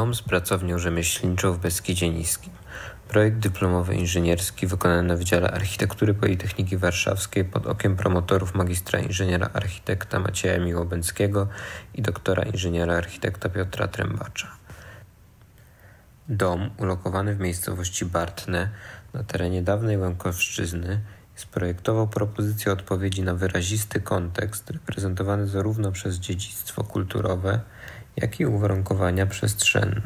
Dom z pracownią rzemieślniczą w Beskidzie Niskim. Projekt dyplomowy inżynierski wykonany na Wydziale Architektury Politechniki Warszawskiej pod okiem promotorów magistra inżyniera architekta Macieja Miłobęckiego i doktora inżyniera architekta Piotra Trębacza. Dom, ulokowany w miejscowości Bartne na terenie dawnej Łękowszczyzny, sprojektował propozycję odpowiedzi na wyrazisty kontekst reprezentowany zarówno przez dziedzictwo kulturowe, jak i uwarunkowania przestrzenne.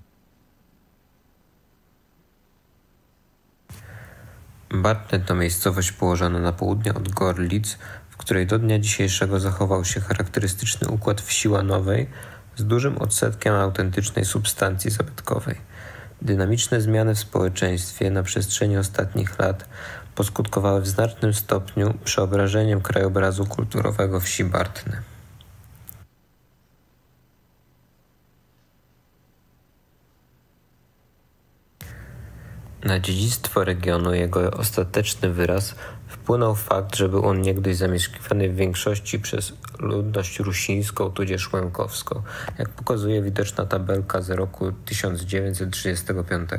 Bartne to miejscowość położona na południe od Gorlic, w której do dnia dzisiejszego zachował się charakterystyczny układ wsi łanowej z dużym odsetkiem autentycznej substancji zabytkowej. Dynamiczne zmiany w społeczeństwie na przestrzeni ostatnich lat poskutkowały w znacznym stopniu przeobrażeniem krajobrazu kulturowego wsi Bartne. Na dziedzictwo regionu jego ostateczny wyraz wpłynął fakt, że był on niegdyś zamieszkiwany w większości przez ludność rusińską tudzież łękowską, jak pokazuje widoczna tabelka z roku 1935.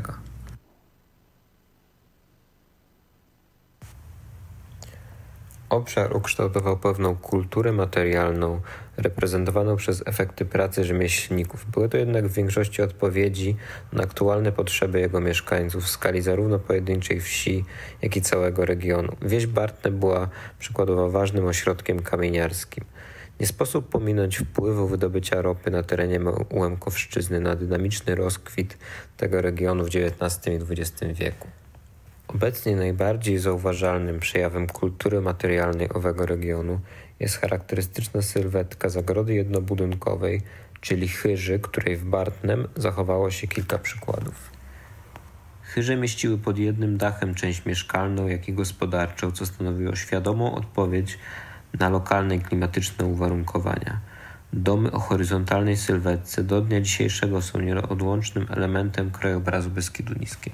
Obszar ukształtował pewną kulturę materialną, reprezentowaną przez efekty pracy rzemieślników. Były to jednak w większości odpowiedzi na aktualne potrzeby jego mieszkańców w skali zarówno pojedynczej wsi, jak i całego regionu. Wieś Bartne była przykładowo ważnym ośrodkiem kamieniarskim. Nie sposób pominąć wpływu wydobycia ropy na terenie Łękowszczyzny na dynamiczny rozkwit tego regionu w XIX i XX wieku. Obecnie najbardziej zauważalnym przejawem kultury materialnej owego regionu jest charakterystyczna sylwetka zagrody jednobudynkowej, czyli chyży, której w Bartnem zachowało się kilka przykładów. Chyże mieściły pod jednym dachem część mieszkalną, jak i gospodarczą, co stanowiło świadomą odpowiedź na lokalne klimatyczne uwarunkowania. Domy o horyzontalnej sylwetce do dnia dzisiejszego są nieodłącznym elementem krajobrazu Beskidu Niskiego.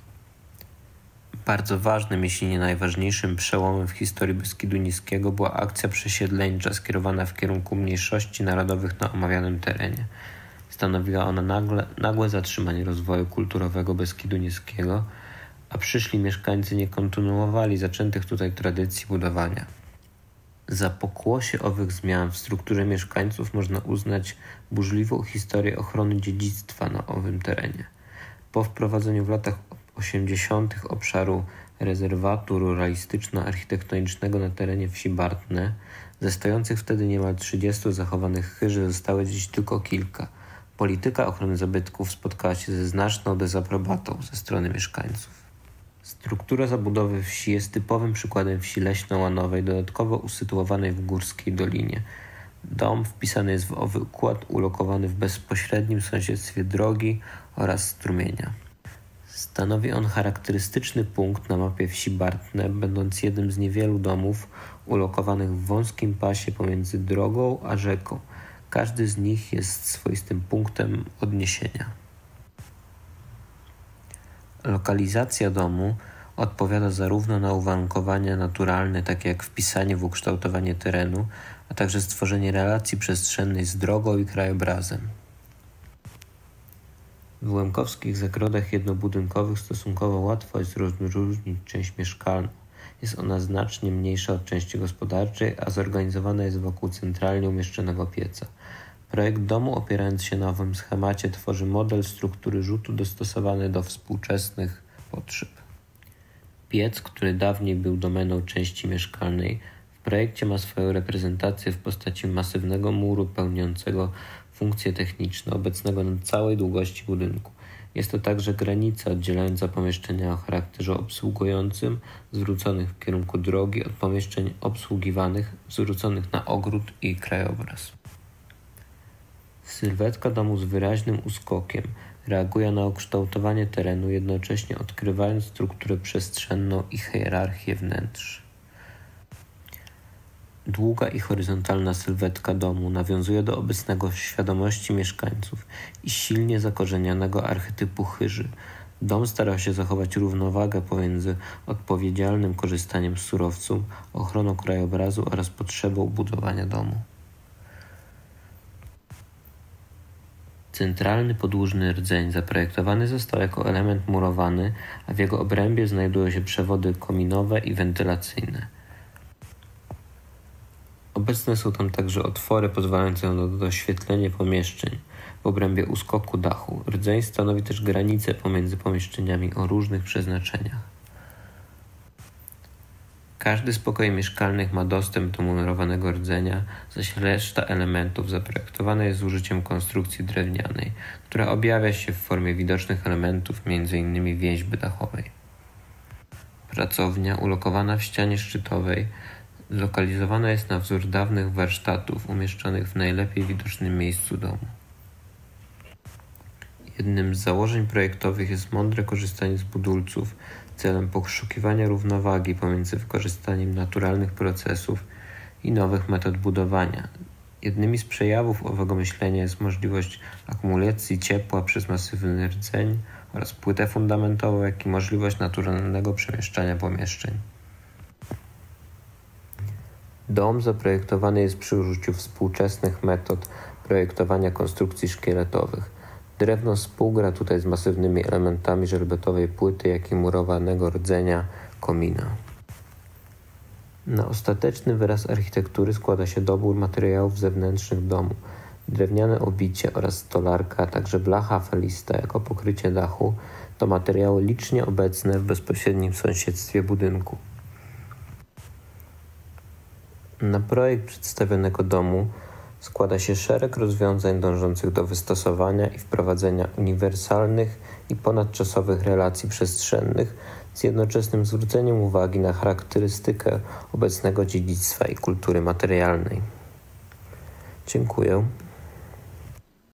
Bardzo ważnym, jeśli nie najważniejszym przełomem w historii Beskidu Niskiego była akcja przesiedleńcza skierowana w kierunku mniejszości narodowych na omawianym terenie. Stanowiła ona nagłe zatrzymanie rozwoju kulturowego Beskidu Niskiego, a przyszli mieszkańcy nie kontynuowali zaczętych tutaj tradycji budowania. Za pokłosie owych zmian w strukturze mieszkańców można uznać burzliwą historię ochrony dziedzictwa na owym terenie. Po wprowadzeniu w latach 80. obszaru rezerwatu ruralistyczno-architektonicznego na terenie wsi Bartne, ze stojących wtedy niemal 30 zachowanych chyży zostały dziś tylko kilka. Polityka ochrony zabytków spotkała się ze znaczną dezaprobatą ze strony mieszkańców. Struktura zabudowy wsi jest typowym przykładem wsi leśno-łanowej, dodatkowo usytuowanej w górskiej dolinie. Dom wpisany jest w owy układ, ulokowany w bezpośrednim sąsiedztwie drogi oraz strumienia. Stanowi on charakterystyczny punkt na mapie wsi Bartne, będąc jednym z niewielu domów ulokowanych w wąskim pasie pomiędzy drogą a rzeką. Każdy z nich jest swoistym punktem odniesienia. Lokalizacja domu odpowiada zarówno na uwarunkowania naturalne, takie jak wpisanie w ukształtowanie terenu, a także stworzenie relacji przestrzennej z drogą i krajobrazem. W łękowskich zagrodach jednobudynkowych stosunkowo łatwo jest rozróżnić część mieszkalną. Jest ona znacznie mniejsza od części gospodarczej, a zorganizowana jest wokół centralnie umieszczonego pieca. Projekt domu, opierając się na owym schemacie, tworzy model struktury rzutu dostosowany do współczesnych potrzeb. Piec, który dawniej był domeną części mieszkalnej, w projekcie ma swoją reprezentację w postaci masywnego muru pełniącego funkcje techniczne, obecnego na całej długości budynku. Jest to także granica oddzielająca pomieszczenia o charakterze obsługującym, zwróconych w kierunku drogi, od pomieszczeń obsługiwanych, zwróconych na ogród i krajobraz. Sylwetka domu z wyraźnym uskokiem reaguje na ukształtowanie terenu, jednocześnie odkrywając strukturę przestrzenną i hierarchię wnętrz. Długa i horyzontalna sylwetka domu nawiązuje do obecnego w świadomości mieszkańców i silnie zakorzenionego archetypu chyży. Dom starał się zachować równowagę pomiędzy odpowiedzialnym korzystaniem z surowców, ochroną krajobrazu oraz potrzebą budowania domu. Centralny podłużny rdzeń zaprojektowany został jako element murowany, a w jego obrębie znajdują się przewody kominowe i wentylacyjne. Obecne są tam także otwory pozwalające na doświetlenie pomieszczeń w obrębie uskoku dachu. Rdzeń stanowi też granicę pomiędzy pomieszczeniami o różnych przeznaczeniach. Każdy z pokoi mieszkalnych ma dostęp do murowanego rdzenia, zaś reszta elementów zaprojektowana jest z użyciem konstrukcji drewnianej, która objawia się w formie widocznych elementów, m.in. więźby dachowej. Pracownia, ulokowana w ścianie szczytowej, zlokalizowana jest na wzór dawnych warsztatów umieszczonych w najlepiej widocznym miejscu domu. Jednym z założeń projektowych jest mądre korzystanie z budulców celem poszukiwania równowagi pomiędzy wykorzystaniem naturalnych procesów i nowych metod budowania. Jednymi z przejawów owego myślenia jest możliwość akumulacji ciepła przez masywny rdzeń oraz płytę fundamentową, jak i możliwość naturalnego przemieszczania pomieszczeń. Dom zaprojektowany jest przy użyciu współczesnych metod projektowania konstrukcji szkieletowych. Drewno współgra tutaj z masywnymi elementami żelbetowej płyty, jak i murowanego rdzenia komina. Na ostateczny wyraz architektury składa się dobór materiałów zewnętrznych domu. Drewniane obicie oraz stolarka, a także blacha felista jako pokrycie dachu to materiały licznie obecne w bezpośrednim sąsiedztwie budynku. Na projekt przedstawionego domu składa się szereg rozwiązań dążących do wystosowania i wprowadzenia uniwersalnych i ponadczasowych relacji przestrzennych z jednoczesnym zwróceniem uwagi na charakterystykę obecnego dziedzictwa i kultury materialnej. Dziękuję.